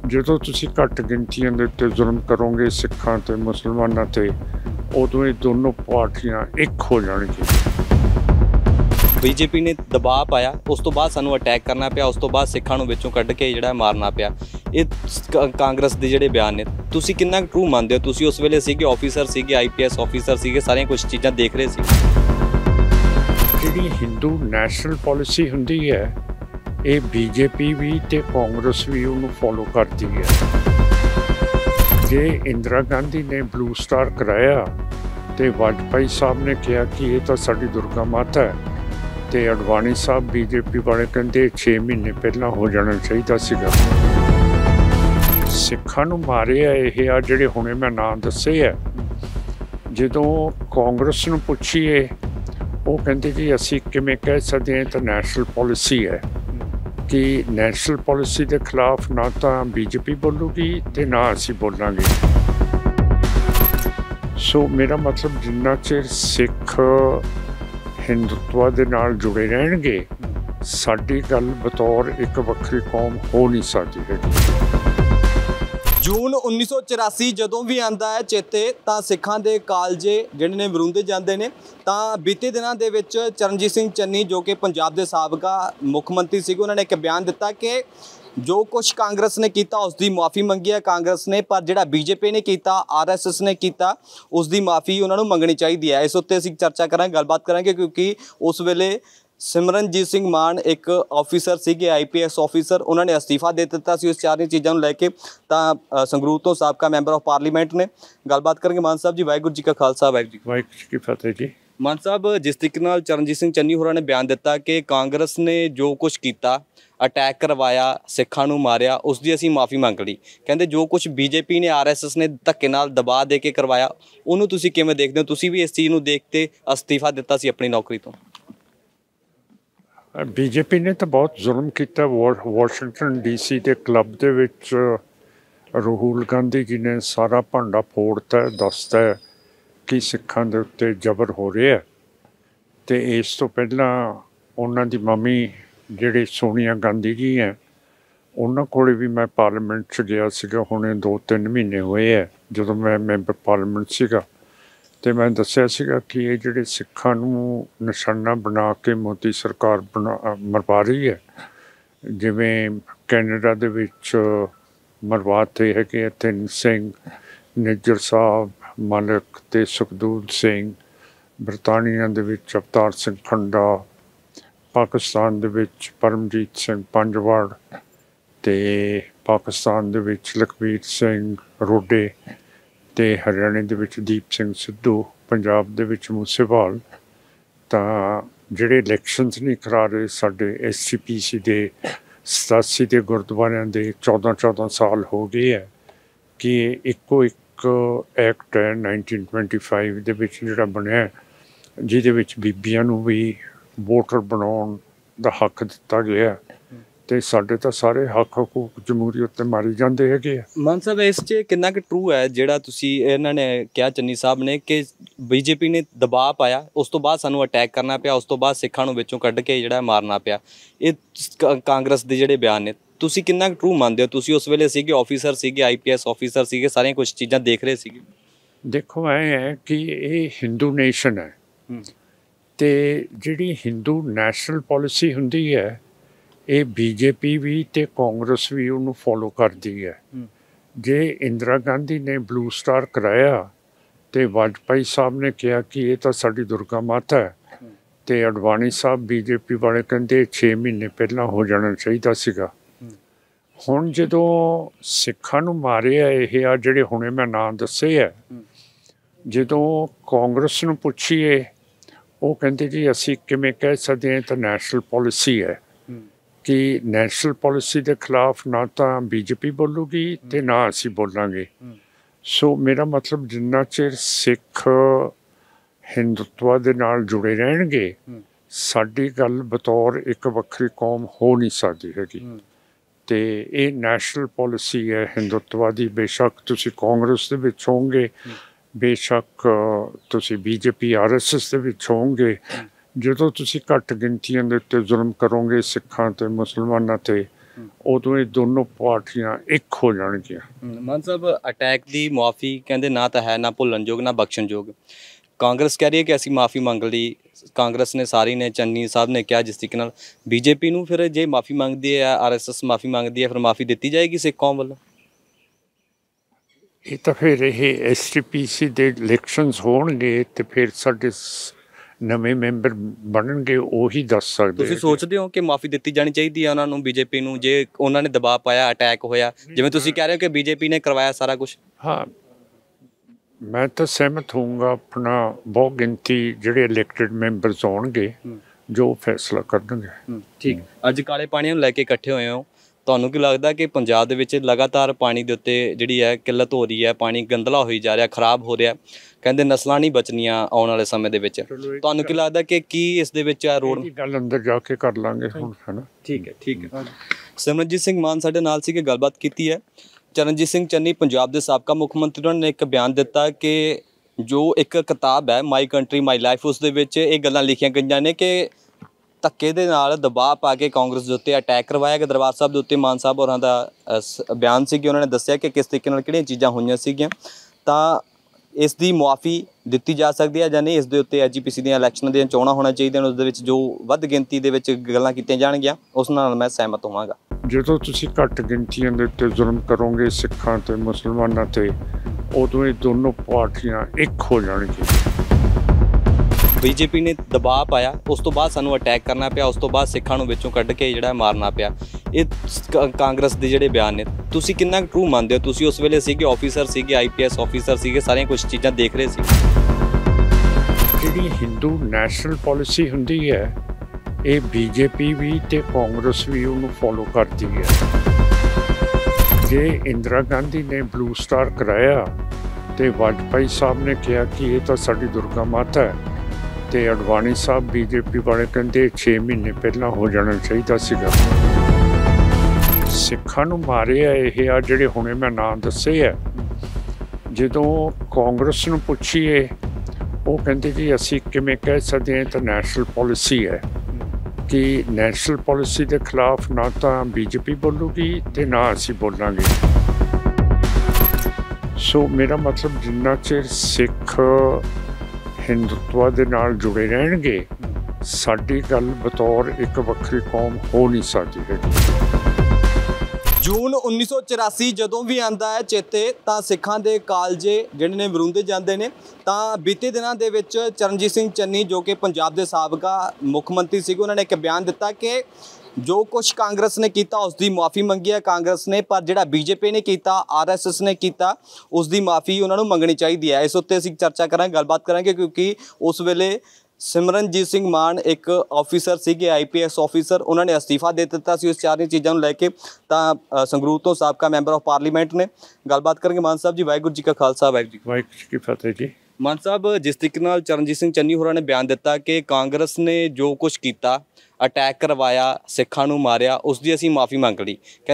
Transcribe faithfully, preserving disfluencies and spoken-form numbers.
ਜਦੋਂ ਤੁਸੀਂ ਘੱਟ ਗਿਣਤੀਆਂ ਦੇ ਉੱਤੇ ਜ਼ੁਲਮ ਕਰੋਗੇ ਸਿੱਖਾਂ ਤੇ ਮੁਸਲਮਾਨਾਂ ਤੇ, ਉਦੋਂ ਇਹ ਦੋਨੋਂ ਪਾਰਟੀਆਂ ਇੱਕ ਹੋ ਜਾਣਗੀਆਂ। ਬੀਜੇਪੀ ਨੇ ਦਬਾਅ ਪਾਇਆ, ਉਸ ਤੋਂ ਬਾਅਦ ਸਾਨੂੰ ਅਟੈਕ ਕਰਨਾ ਪਿਆ, ਉਸ ਤੋਂ ਬਾਅਦ ਸਿੱਖਾਂ ਨੂੰ ਵਿੱਚੋਂ ਕੱਢ ਕੇ ਜਿਹੜਾ ਮਾਰਨਾ ਪਿਆ। ਇਹ ਕਾਂਗਰਸ ਦੇ ਜਿਹੜੇ ਬਿਆਨ ਨੇ ਤੁਸੀਂ ਕਿੰਨਾ ਟਰੂ ਮੰਨਦੇ ਹੋ? ਤੁਸੀਂ ਉਸ ਵੇਲੇ ਸੀਗੇ, ਆਫੀਸਰ ਸੀਗੇ, ਆਈ ਪੀ ਐਸ ਆਫੀਸਰ ਸੀਗੇ, ਸਾਰੀਆਂ ਕੁਝ ਚੀਜ਼ਾਂ ਦੇਖ ਰਹੇ ਸੀ। ਜਿਹੜੀ ਹਿੰਦੂ ਨੈਸ਼ਨਲ ਪਾਲਿਸੀ ਹੁੰਦੀ ਹੈ, ਇਹ ਬੀਜੇਪੀ ਵੀ ਤੇ ਕਾਂਗਰਸ ਵੀ ਉਹਨੂੰ ਫੋਲੋ ਕਰਦੀ ਹੈ। ਜੇ ਇੰਦਰਾ ਗਾਂਧੀ ਨੇ ਬਲੂ ਸਟਾਰ ਕਰਾਇਆ ਤੇ ਵਾਜਪਾਈ ਸਾਹਿਬ ਨੇ ਕਿਹਾ ਕਿ ਇਹ ਤਾਂ ਸਾਡੀ ਦੁਰਗਾ ਮਾਤਾ ਹੈ, ਤੇ ਅਡਵਾਨੀ ਸਾਹਿਬ ਬੀਜੇਪੀ ਵਾਲੇ ਕਹਿੰਦੇ ਛੇ ਮਹੀਨੇ ਪਹਿਲਾਂ ਹੋ ਜਾਣਾ ਚਾਹੀਦਾ ਸੀਗਾ। ਸਿੱਖਾਂ ਨੂੰ ਮਾਰਿਆ ਇਹ ਆ ਜਿਹੜੇ ਹੁਣੇ ਮੈਂ ਨਾਂ ਦੱਸੇ ਹੈ। ਜਦੋਂ ਕਾਂਗਰਸ ਨੂੰ ਪੁੱਛੀਏ, ਉਹ ਕਹਿੰਦੇ ਜੀ ਅਸੀਂ ਕਿਵੇਂ ਕਹਿ ਸਕਦੇ ਹਾਂ, ਤਾਂ ਨੈਸ਼ਨਲ ਪਾਲਿਸੀ ਹੈ ਕਿ ਨੈਸ਼ਨਲ ਪਾਲਿਸੀ ਦੇ ਖਿਲਾਫ ਨਾ ਤਾਂ ਬੀਜੇਪੀ ਬੋਲੂਗੀ ਤੇ ਨਾ ਅਸੀਂ ਬੋਲਾਂਗੇ। ਸੋ ਮੇਰਾ ਮਤਲਬ ਜਿੰਨਾ ਚਿਰ ਸਿੱਖ ਹਿੰਦੂਤਵਾ ਦੇ ਨਾਲ ਜੁੜੇ ਰਹਿਣਗੇ, ਸਾਡੀ ਗੱਲ ਬਤੌਰ ਇੱਕ ਵੱਖਰੀ ਕੌਮ ਹੋ ਨਹੀਂ ਸਕਦੀ ਹੈਗੀ। ਜੂਨ ਉੱਨੀ ਸੌ ਚੁਰਾਸੀ ਜਦੋਂ ਵੀ ਆਉਂਦਾ ਹੈ ਚੇਤੇ, ਤਾਂ ਸਿੱਖਾਂ ਦੇ ਕਾਲਜੇ ਜਿਹੜੇ ਨੇ ਵਰੁੰਦੇ ਜਾਂਦੇ ਨੇ। ਤਾਂ ਬੀਤੇ ਦਿਨਾਂ ਦੇ ਵਿੱਚ ਚਰਨਜੀਤ ਸਿੰਘ ਚੰਨੀ ਜੋ ਕਿ ਪੰਜਾਬ ਦੇ ਸਾਬਕਾ ਮੁੱਖ ਮੰਤਰੀ ਸੀਗੇ, ਉਹਨਾਂ ਨੇ ਇੱਕ ਬਿਆਨ ਦਿੱਤਾ ਕਿ ਜੋ ਕੁਛ ਕਾਂਗਰਸ ਨੇ ਕੀਤਾ ਉਸ ਦੀ ਮੁਆਫੀ ਮੰਗੀ ਹੈ ਕਾਂਗਰਸ ਨੇ, ਪਰ ਜਿਹੜਾ ਬੀਜੇਪੀ ਨੇ ਕੀਤਾ, ਆਰ ਐਸ ਐਸ ਨੇ ਕੀਤਾ, ਉਸ ਦੀ ਮੁਆਫੀ ਉਹਨਾਂ ਨੂੰ ਮੰਗਣੀ ਚਾਹੀਦੀ ਹੈ। ਇਸ ਉੱਤੇ ਅਸੀਂ ਚਰਚਾ ਕਰਾਂਗੇ, ਗੱਲਬਾਤ ਕਰਾਂਗੇ, ਕਿਉਂਕਿ ਉਸ ਵੇਲੇ ਸਿਮਰਨਜੀਤ ਸਿੰਘ ਮਾਨ ਇੱਕ ਆਫੀਸਰ ਸੀਗੇ, ਆਈ ਪੀ ਐਸ ਆਫੀਸਰ, ਉਹਨਾਂ ਨੇ ਅਸਤੀਫਾ ਦੇ ਦਿੱਤਾ ਸੀ ਉਸ ਸਾਰੀਆਂ ਚੀਜ਼ਾਂ ਨੂੰ ਲੈ ਕੇ। ਤਾਂ ਸੰਗਰੂਰ ਤੋਂ ਸਾਬਕਾ ਮੈਂਬਰ ਆਫ ਪਾਰਲੀਮੈਂਟ ਨੇ, ਗੱਲਬਾਤ ਕਰਾਂਗੇ। ਮਾਨ ਸਾਹਿਬ ਜੀ, ਵਾਹਿਗੁਰੂ ਜੀ ਕਾ ਖਾਲਸਾ, ਵਾਹਿਗੁਰੂ ਜੀ ਵਾਹਿਗੁਰੂ ਜੀ ਕੀ ਫਤਿਹ ਜੀ। ਮਾਨ ਸਾਹਿਬ, ਜਿਸ ਤਰੀਕੇ ਨਾਲ ਚਰਨਜੀਤ ਸਿੰਘ ਚੰਨੀ ਹੋਰਾਂ ਨੇ ਬਿਆਨ ਦਿੱਤਾ ਕਿ ਕਾਂਗਰਸ ਨੇ ਜੋ ਕੁਛ ਕੀਤਾ, ਅਟੈਕ ਕਰਵਾਇਆ, ਸਿੱਖਾਂ ਨੂੰ ਮਾਰਿਆ, ਉਸ ਦੀ ਅਸੀਂ ਮਾਫੀ ਮੰਗ ਲਈ। ਕਹਿੰਦੇ ਜੋ ਕੁਛ ਬੀਜੇਪੀ ਨੇ, ਆਰ ਐਸ ਐਸ ਨੇ ਧੱਕੇ ਨਾਲ ਦਬਾਅ ਦੇ ਕੇ ਕਰਵਾਇਆ, ਉਹਨੂੰ ਤੁਸੀਂ ਕਿਵੇਂ ਦੇਖਦੇ ਹੋ? ਤੁਸੀਂ ਵੀ ਇਸ ਚੀਜ਼ ਨੂੰ ਦੇਖ ਕੇ ਅਸਤੀਫਾ ਦਿੱਤਾ ਸੀ ਆਪਣੀ ਨੌਕਰੀ ਤੋਂ। ਬੀਜੇਪੀ ਨੇ ਤਾਂ ਬਹੁਤ ਜ਼ੁਲਮ ਕੀਤਾ। ਵਾਸ਼ਿੰਗਟਨ ਡੀ ਸੀ ਦੇ ਕਲੱਬ ਦੇ ਵਿੱਚ ਰਾਹੁਲ ਗਾਂਧੀ ਜੀ ਨੇ ਸਾਰਾ ਭਾਂਡਾ ਫੋੜਤਾ, ਦੱਸਦਾ ਕਿ ਸਿੱਖਾਂ ਦੇ ਉੱਤੇ ਜ਼ਬਰ ਹੋ ਰਿਹਾ। ਅਤੇ ਇਸ ਤੋਂ ਪਹਿਲਾਂ ਉਹਨਾਂ ਦੀ ਮੰਮੀ ਜਿਹੜੇ ਸੋਨੀਆ ਗਾਂਧੀ ਜੀ ਹੈ, ਉਹਨਾਂ ਕੋਲ ਵੀ ਮੈਂ ਪਾਰਲੀਮੈਂਟ 'ਚ ਗਿਆ ਸੀਗਾ, ਹੁਣੇ ਦੋ ਤਿੰਨ ਮਹੀਨੇ ਹੋਏ ਹੈ ਜਦੋਂ ਮੈਂ ਮੈਂਬਰ ਪਾਰਲੀਮੈਂਟ ਸੀਗਾ। ਅਤੇ ਮੈਂ ਦੱਸਿਆ ਸੀਗਾ ਕਿ ਇਹ ਜਿਹੜੇ ਸਿੱਖਾਂ ਨੂੰ ਨਿਸ਼ਾਨਾ ਬਣਾ ਕੇ ਮੋਦੀ ਸਰਕਾਰ ਬਣਾ ਮਰਵਾ ਰਹੀ ਹੈ, ਜਿਵੇਂ ਕੈਨੇਡਾ ਦੇ ਵਿੱਚ ਮਰਵਾਤੇ ਹੈਗੇ ਤਿੰਨ ਸਿੰਘ, ਨਿੱਜਰ ਸਾਹਿਬ, ਮਲਿਕ ਅਤੇ ਸੁਖਦੂਰ ਸਿੰਘ, ਬਰਤਾਨੀਆ ਦੇ ਵਿੱਚ ਅਵਤਾਰ ਸਿੰਘ ਖੰਡਾ, ਪਾਕਿਸਤਾਨ ਦੇ ਵਿੱਚ ਪਰਮਜੀਤ ਸਿੰਘ ਪੰਜਵਾੜ, ਅਤੇ ਪਾਕਿਸਤਾਨ ਦੇ ਵਿੱਚ ਲਖਬੀਰ ਸਿੰਘ ਰੋਡੇ, ਅਤੇ ਹਰਿਆਣੇ ਦੇ ਵਿੱਚ ਦੀਪ ਸਿੰਘ ਸਿੱਧੂ, ਪੰਜਾਬ ਦੇ ਵਿੱਚ ਮੂਸੇਵਾਲ। ਤਾਂ ਜਿਹੜੇ ਇਲੈਕਸ਼ਨਸ ਨਹੀਂ ਕਰਾ ਰਹੇ ਸਾਡੇ ਐਸ ਸੀ ਪੀ ਸੀ ਦੇ ਸਤਾਸੀ ਦੇ ਗੁਰਦੁਆਰਿਆਂ ਦੇ, ਚੌਦਾਂ ਚੌਦਾਂ ਸਾਲ ਹੋ ਗਏ ਹੈ ਕਿ ਇੱਕੋ ਇੱਕ ਐਕਟ ਹੈ ਨਾਈਨਟੀਨ ਟਵੈਂਟੀ ਫਾਈਵ ਦੇ ਵਿੱਚ ਜਿਹੜਾ ਬਣਿਆ, ਜਿਹਦੇ ਵਿੱਚ ਬੀਬੀਆਂ ਨੂੰ ਵੀ ਵੋਟਰ ਬਣਾਉਣ ਦਾ ਹੱਕ ਦਿੱਤਾ ਗਿਆ। ਅਤੇ ਸਾਡੇ ਤਾਂ ਸਾਰੇ ਹੱਕ ਹਕੂਕ ਜਮਹੂਰੀਅਤ 'ਤੇ ਮਾਰੀ ਜਾਂਦੇ ਹੈਗੇ ਆ। ਮਾਨ ਸਾਹਿਬ, ਇਸ 'ਚ ਕਿੰਨਾ ਕੁ ਟਰੂ ਹੈ ਜਿਹੜਾ ਤੁਸੀਂ ਇਹਨਾਂ ਨੇ ਕਿਹਾ, ਚੰਨੀ ਸਾਹਿਬ ਨੇ, ਕਿ ਬੀਜੇਪੀ ਨੇ ਦਬਾਅ ਪਾਇਆ, ਉਸ ਤੋਂ ਬਾਅਦ ਸਾਨੂੰ ਅਟੈਕ ਕਰਨਾ ਪਿਆ, ਉਸ ਤੋਂ ਬਾਅਦ ਸਿੱਖਾਂ ਨੂੰ ਵਿੱਚੋਂ ਕੱਢ ਕੇ ਜਿਹੜਾ ਮਾਰਨਾ ਪਿਆ। ਇਹ ਕਾਂਗਰਸ ਦੇ ਜਿਹੜੇ ਬਿਆਨ ਨੇ ਤੁਸੀਂ ਕਿੰਨਾ ਕੁ ਟਰੂ ਮੰਨਦੇ ਹੋ? ਤੁਸੀਂ ਉਸ ਵੇਲੇ ਸੀਗੇ, ਆਫੀਸਰ ਸੀਗੇ, ਆਈ ਪੀ ਐਸ ਆਫੀਸਰ ਸੀਗੇ, ਸਾਰੀਆਂ ਕੁਝ ਚੀਜ਼ਾਂ ਦੇਖ ਰਹੇ ਸੀਗੇ। ਦੇਖੋ, ਐਂ ਹੈ ਕਿ ਇਹ ਹਿੰਦੂ ਨੇਸ਼ਨ ਹੈ, ਅਤੇ ਜਿਹੜੀ ਹਿੰਦੂ ਨੈਸ਼ਨਲ ਪਾਲਿਸੀ ਹੁੰਦੀ ਹੈ, ਇਹ ਬੀਜੇਪੀ ਵੀ ਤੇ ਕਾਂਗਰਸ ਵੀ ਉਹਨੂੰ ਫੋਲੋ ਕਰਦੀ ਹੈ। ਜੇ ਇੰਦਰਾ ਗਾਂਧੀ ਨੇ ਬਲੂ ਸਟਾਰ ਕਰਾਇਆ ਤੇ ਵਾਜਪਾਈ ਸਾਹਿਬ ਨੇ ਕਿਹਾ ਕਿ ਇਹ ਤਾਂ ਸਾਡੀ ਦੁਰਗਾ ਮਾਤਾ ਹੈ, ਤੇ ਅਡਵਾਨੀ ਸਾਹਿਬ ਬੀਜੇਪੀ ਵਾਲੇ ਕਹਿੰਦੇ ਛੇ ਮਹੀਨੇ ਪਹਿਲਾਂ ਹੋ ਜਾਣਾ ਚਾਹੀਦਾ ਸੀਗਾ। ਹੁਣ ਜਦੋਂ ਸਿੱਖਾਂ ਨੂੰ ਮਾਰਿਆ ਇਹ ਆ ਜਿਹੜੇ ਹੁਣੇ ਮੈਂ ਨਾਂ ਦੱਸੇ ਹੈ, ਜਦੋਂ ਕਾਂਗਰਸ ਨੂੰ ਪੁੱਛੀਏ, ਉਹ ਕਹਿੰਦੇ ਜੀ ਅਸੀਂ ਕਿਵੇਂ ਕਹਿ ਸਕਦੇ ਹਾਂ, ਤਾਂ ਨੈਸ਼ਨਲ ਪਾਲਿਸੀ ਹੈ ਕਿ ਨੈਸ਼ਨਲ ਪਾਲਿਸੀ ਦੇ ਖਿਲਾਫ ਨਾ ਤਾਂ ਬੀਜੇਪੀ ਬੋਲੂਗੀ ਤੇ ਨਾ ਅਸੀਂ ਬੋਲਾਂਗੇ। ਸੋ ਮੇਰਾ ਮਤਲਬ ਜਿੰਨਾ ਚਿਰ ਸਿੱਖ ਹਿੰਦੂਤਵਾ ਦੇ ਨਾਲ ਜੁੜੇ ਰਹਿਣਗੇ, ਸਾਡੀ ਗੱਲ ਬਤੌਰ ਇੱਕ ਵੱਖਰੀ ਕੌਮ ਹੋ ਨਹੀਂ ਸਕਦੀ ਹੈਗੀ। ਅਤੇ ਇਹ ਨੈਸ਼ਨਲ ਪਾਲਿਸੀ ਹੈ ਹਿੰਦੂਤਵਾ ਦੀ। ਬੇਸ਼ੱਕ ਤੁਸੀਂ ਕਾਂਗਰਸ ਦੇ ਵਿੱਚ ਹੋਵੋਗੇ, ਬੇਸ਼ੱਕ ਤੁਸੀਂ ਬੀਜੇਪੀ ਆਰ ਐਸ ਐਸ ਦੇ ਵਿੱਚ ਹੋਵੋਗੇ, ਜਦੋਂ ਤੁਸੀਂ ਘੱਟ ਗਿਣਤੀਆਂ ਦੇ ਉੱਤੇ ਜ਼ੁਲਮ ਕਰੋਗੇ ਸਿੱਖਾਂ ਤੇ ਮੁਸਲਮਾਨਾਂ 'ਤੇ, ਉਦੋਂ ਇਹ ਦੋਨੋਂ ਪਾਰਟੀਆਂ ਇੱਕ ਹੋ ਜਾਣਗੀਆਂ। ਮਾਨ ਸਾਹਿਬ ਅਟੈਕ ਦੀ ਮੁਆਫੀ ਕਹਿੰਦੇ ਨਾ ਤਾਂ ਹੈ, ਨਾ ਭੁੱਲਣਯੋਗ ਨਾ ਬਖਸ਼ਣਯੋਗ। ਕਾਂਗਰਸ ਕਹਿ ਰਹੀ ਹੈ ਕਿ ਅਸੀਂ ਮਾਫੀ ਮੰਗ ਲਈ, ਕਾਂਗਰਸ ਨੇ ਸਾਰੀ ਨੇ, ਚੰਨੀ ਸਾਹਿਬ ਨੇ ਕਿਹਾ ਜਿਸ ਤਰੀਕੇ ਨਾਲ। ਬੀਜੇਪੀ ਨੂੰ ਫਿਰ ਜੇ ਮਾਫੀ ਮੰਗਦੀ ਹੈ, ਆਰ ਐਸ ਐਸ ਮਾਫੀ ਮੰਗਦੀ ਹੈ, ਫਿਰ ਮਾਫੀ ਦਿੱਤੀ ਜਾਏਗੀ ਸਿੱਖ ਕੌਮ ਵੱਲੋਂ? ਇਹ ਤਾਂ ਫਿਰ ਇਹ ਐਸ ਟੀ ਪੀ ਸੀ ਦੇ ਇਲੈਕਸ਼ਨਸ ਹੋਣਗੇ ਤੇ ਫਿਰ ਸਾਡੇ ਨਵੇਂ ਮੈਂਬਰ ਬਣਨਗੇ, ਉਹੀ ਦੱਸ ਸਕਦੇ। ਤੁਸੀਂ ਸੋਚਦੇ ਹੋ ਕਿ ਮਾਫੀ ਦਿੱਤੀ ਜਾਣੀ ਚਾਹੀਦੀ ਹੈ ਉਹਨਾਂ ਨੂੰ, ਬੀਜੇਪੀ ਨੂੰ, ਜੇ ਉਹਨਾਂ ਨੇ ਦਬਾਅ ਪਾਇਆ, ਅਟੈਕ ਹੋਇਆ, ਜਿਵੇਂ ਤੁਸੀਂ ਕਹਿ ਰਹੇ ਹੋ ਕਿ ਬੀਜੇਪੀ ਨੇ ਕਰਵਾਇਆ ਸਾਰਾ ਕੁਝ? ਹਾਂ, ਮੈਂ ਤਾਂ ਸਹਿਮਤ ਹੋਊਂਗਾ। ਆਪਣਾ ਬਹੁਤ ਗਿਣਤੀ ਜਿਹੜੇ ਇਲੈਕਟਿਡ ਮੈਂਬਰਸ ਹੋਣਗੇ ਜੋ ਫੈਸਲਾ ਕਰਨਗੇ। ਠੀਕ। ਅੱਜ ਕਾਲੇ ਪਾਣੀ ਨੂੰ ਲੈ ਕੇ ਇਕੱਠੇ ਹੋਏ ਹੋ, ਤੁਹਾਨੂੰ ਕੀ ਲੱਗਦਾ ਕਿ ਪੰਜਾਬ ਦੇ ਵਿੱਚ ਲਗਾਤਾਰ ਪਾਣੀ ਦੇ ਉੱਤੇ ਜਿਹੜੀ ਹੈ ਕਿੱਲਤ ਹੋ ਰਹੀ ਹੈ, ਪਾਣੀ ਗੰਦਲਾ ਹੋਈ ਜਾ ਰਿਹਾ, ਖਰਾਬ ਹੋ ਰਿਹਾ, ਕਹਿੰਦੇ ਨਸਲਾਂ ਨਹੀਂ ਬਚਣੀਆਂ ਆਉਣ ਵਾਲੇ ਸਮੇਂ ਦੇ ਵਿੱਚ। ਤੁਹਾਨੂੰ ਕੀ ਲੱਗਦਾ ਕਿ ਕੀ ਇਸ ਦੇ ਵਿੱਚ ਰੋਡ ਦੀ ਗੱਲ ਅੰਦਰ ਜਾ ਕੇ ਕਰ ਲਾਂਗੇ ਹੁਣ, ਹੈ ਨਾ? ਠੀਕ ਹੈ, ਠੀਕ ਹੈ। ਸਿਮਰਨਜੀਤ ਸਿੰਘ ਮਾਨ ਸਾਡੇ ਨਾਲ ਸੀ ਕਿ ਗੱਲਬਾਤ ਕੀਤੀ ਹੈ। ਚਰਨਜੀਤ ਸਿੰਘ ਚੰਨੀ ਪੰਜਾਬ ਦੇ ਸਾਬਕਾ ਮੁੱਖ ਮੰਤਰੀ, ਉਹਨਾਂ ਨੇ ਇੱਕ ਬਿਆਨ ਦਿੱਤਾ ਕਿ ਜੋ ਇੱਕ ਕਿਤਾਬ ਹੈ ਮਾਈ ਕੰਟਰੀ ਮਾਈ ਲਾਈਫ, ਉਸ ਦੇ ਵਿੱਚ ਇਹ ਗੱਲਾਂ ਲਿਖੀਆਂ ਗਈਆਂ ਨੇ ਕਿ ਧੱਕੇ ਦੇ ਨਾਲ ਦਬਾਅ ਪਾ ਕੇ ਕਾਂਗਰਸ ਦੇ ਉੱਤੇ ਅਟੈਕ ਕਰਵਾਇਆ ਗਿਆ। ਦਰਬਾਰ ਸਾਹਿਬ ਦੇ ਉੱਤੇ ਮਾਨ ਸਾਹਿਬ ਹੋਰਾਂ ਦਾ ਬਿਆਨ ਸੀ ਕਿ ਉਹਨਾਂ ਨੇ ਦੱਸਿਆ ਕਿ ਕਿਸ ਤਰੀਕੇ ਨਾਲ ਕਿਹੜੀਆਂ ਚੀਜ਼ਾਂ ਹੋਈਆਂ ਸੀਗੀਆਂ। ਤਾਂ ਇਸ ਦੀ ਮੁਆਫੀ ਦਿੱਤੀ ਜਾ ਸਕਦੀ ਹੈ ਜਾਂ ਨਹੀਂ, ਇਸ ਦੇ ਉੱਤੇ ਐਸ ਜੀ ਪੀ ਸੀ ਦੀਆਂ ਇਲੈਕਸ਼ਨਾਂ ਦੀਆਂ ਚੋਣਾਂ ਹੋਣਾ ਚਾਹੀਦੀਆਂ ਨੇ, ਉਸ ਦੇ ਵਿੱਚ ਜੋ ਵੱਧ ਗਿਣਤੀ ਦੇ ਵਿੱਚ ਗੱਲਾਂ ਕੀਤੀਆਂ ਜਾਣਗੀਆਂ ਉਸ ਨਾਲ ਮੈਂ ਸਹਿਮਤ ਹੋਵਾਂਗਾ। ਜਦੋਂ ਤੁਸੀਂ ਘੱਟ ਗਿਣਤੀਆਂ ਦੇ ਉੱਤੇ ਜ਼ੁਲਮ ਕਰੋਗੇ ਸਿੱਖਾਂ ਤੇ ਮੁਸਲਮਾਨਾਂ ਤੇ, ਉਦੋਂ ਇਹ ਦੋਨੋਂ ਪਾਰਟੀਆਂ ਇੱਕ ਹੋ ਜਾਣਗੀਆਂ। ਬੀਜੇਪੀ ਨੇ ਦਬਾਅ ਪਾਇਆ, ਉਸ ਤੋਂ ਬਾਅਦ ਸਾਨੂੰ ਅਟੈਕ ਕਰਨਾ ਪਿਆ, ਉਸ ਤੋਂ ਬਾਅਦ ਸਿੱਖਾਂ ਨੂੰ ਵਿੱਚੋਂ ਕੱਢ ਕੇ ਜਿਹੜਾ ਮਾਰਨਾ ਪਿਆ। ਇਹ ਕਾਂਗਰਸ ਦੇ ਜਿਹੜੇ ਬਿਆਨ ਨੇ ਤੁਸੀਂ ਕਿੰਨਾ ਟਰੂ ਮੰਨਦੇ ਹੋ? ਤੁਸੀਂ ਉਸ ਵੇਲੇ ਸੀਗੇ, ਆਫੀਸਰ ਸੀਗੇ, ਆਈ ਪੀ ਐਸ ਆਫੀਸਰ ਸੀਗੇ, ਸਾਰੀਆਂ ਕੁਝ ਚੀਜ਼ਾਂ ਦੇਖ ਰਹੇ ਸੀ। ਜਿਹੜੀ ਹਿੰਦੂ ਨੈਸ਼ਨਲ ਪਾਲਿਸੀ ਹੁੰਦੀ ਹੈ, ਇਹ ਬੀਜੇਪੀ ਵੀ ਤੇ ਕਾਂਗਰਸ ਵੀ ਉਹਨੂੰ ਫੋਲੋ ਕਰਦੀ ਹੈ। ਜੇ ਇੰਦਰਾ ਗਾਂਧੀ ਨੇ ਬਲੂ ਸਟਾਰ ਕਰਾਇਆ ਤੇ ਵਾਜਪਾਈ ਸਾਹਿਬ ਨੇ ਕਿਹਾ ਕਿ ਇਹ ਤਾਂ ਸਾਡੀ ਦੁਰਗਾ ਮਾਤਾ ਹੈ, ਤੇ ਅਡਵਾਨੀ ਸਾਹਿਬ ਬੀਜੇਪੀ ਵਾਲੇ ਕਹਿੰਦੇ ਛੇ ਮਹੀਨੇ ਪਹਿਲਾਂ ਹੋ ਜਾਣਾ ਚਾਹੀਦਾ ਸੀਗਾ। ਸਿੱਖਾਂ ਨੂੰ ਮਾਰਿਆ ਇਹ ਆ ਜਿਹੜੇ ਹੁਣੇ ਮੈਂ ਨਾਂ ਦੱਸੇ ਹੈ। ਜਦੋਂ ਕਾਂਗਰਸ ਨੂੰ ਪੁੱਛੀਏ, ਉਹ ਕਹਿੰਦੇ ਜੀ ਅਸੀਂ ਕਿਵੇਂ ਕਹਿ ਸਕਦੇ ਹਾਂ, ਤਾਂ ਨੈਸ਼ਨਲ ਪਾਲਿਸੀ ਹੈ। ਕਿ ਨੈਸ਼ਨਲ ਪਾਲਿਸੀ ਦੇ ਖਿਲਾਫ ਨਾ ਤਾਂ ਬੀਜੇਪੀ ਬੋਲੂਗੀ ਤੇ ਨਾ ਅਸੀਂ ਬੋਲਾਂਗੇ। ਸੋ ਮੇਰਾ ਮਤਲਬ ਜਿੰਨਾ ਚਿਰ ਸਿੱਖ ਹਿੰਦੂਤਵਾ ਦੇ ਨਾਲ ਜੁੜੇ ਰਹਿਣਗੇ, ਸਾਡੀ ਗੱਲ ਬਤੌਰ ਇੱਕ ਵੱਖਰੀ ਕੌਮ ਹੋ ਨਹੀਂ ਸਕਦੀ ਹੈ। ਜੂਨ ਉੱਨੀ ਸੌ ਚੁਰਾਸੀ ਜਦੋਂ ਵੀ ਆਉਂਦਾ ਹੈ ਚੇਤੇ, ਤਾਂ ਸਿੱਖਾਂ ਦੇ ਕਾਲਜੇ ਜਿਹੜੇ ਨੇ ਵਿਰੁੰਦੇ ਜਾਂਦੇ ਨੇ। ਤਾਂ ਬੀਤੇ ਦਿਨਾਂ ਦੇ ਵਿੱਚ ਚਰਨਜੀਤ ਸਿੰਘ ਚੰਨੀ ਜੋ ਕਿ ਪੰਜਾਬ ਦੇ ਸਾਬਕਾ ਮੁੱਖ ਮੰਤਰੀ ਸੀਗੇ, ਉਹਨਾਂ ਨੇ ਇੱਕ ਬਿਆਨ ਦਿੱਤਾ ਕਿ ਜੋ ਕੁਛ ਕਾਂਗਰਸ ਨੇ ਕੀਤਾ ਉਸ ਦੀ ਮੁਆਫੀ ਮੰਗੀ ਹੈ ਕਾਂਗਰਸ ਨੇ, ਪਰ ਜਿਹੜਾ ਬੀਜੇਪੀ ਨੇ ਕੀਤਾ, ਆਰ ਐਸ ਐਸ ਨੇ ਕੀਤਾ, ਉਸ ਦੀ ਮੁਆਫੀ ਉਹਨਾਂ ਨੂੰ ਮੰਗਣੀ ਚਾਹੀਦੀ ਹੈ। ਇਸ ਉੱਤੇ ਅਸੀਂ ਚਰਚਾ ਕਰਾਂਗੇ, ਗੱਲਬਾਤ ਕਰਾਂਗੇ, ਕਿਉਂਕਿ ਉਸ ਵੇਲੇ ਸਿਮਰਨਜੀਤ ਸਿੰਘ ਮਾਨ ਇੱਕ ਆਫੀਸਰ ਸੀਗੇ, ਆਈ ਪੀ ਐਸ ਆਫੀਸਰ, ਉਹਨਾਂ ਨੇ ਅਸਤੀਫਾ ਦੇ ਦਿੱਤਾ ਸੀ ਉਸ ਸਾਰੀਆਂ ਚੀਜ਼ਾਂ ਨੂੰ ਲੈ ਕੇ। ਤਾਂ ਸੰਗਰੂਰ ਤੋਂ ਸਾਬਕਾ ਮੈਂਬਰ ਆਫ ਪਾਰਲੀਮੈਂਟ ਨੇ, ਗੱਲਬਾਤ ਕਰਾਂਗੇ। ਮਾਨ ਸਾਹਿਬ ਜੀ, ਵਾਹਿਗੁਰੂ ਜੀ ਕਾ ਖਾਲਸਾ, ਵਾਹਿਗੁਰੂ ਜੀ ਵਾਹਿਗੁਰੂ ਜੀ ਕੀ ਫਤਿਹ ਜੀ। ਮਾਨ ਸਾਹਿਬ, ਜਿਸ ਤਰੀਕੇ ਨਾਲ ਚਰਨਜੀਤ ਸਿੰਘ ਚੰਨੀ ਹੋਰਾਂ ਨੇ ਬਿਆਨ ਦਿੱਤਾ ਕਿ ਕਾਂਗਰਸ ਨੇ ਜੋ ਕੁਛ ਕੀਤਾ, ਅਟੈਕ ਕਰਵਾਇਆ, ਸਿੱਖਾਂ ਨੂੰ ਮਾਰਿਆ, ਉਸ ਦੀ ਅਸੀਂ ਮਾਫੀ ਮੰਗ ਲਈ।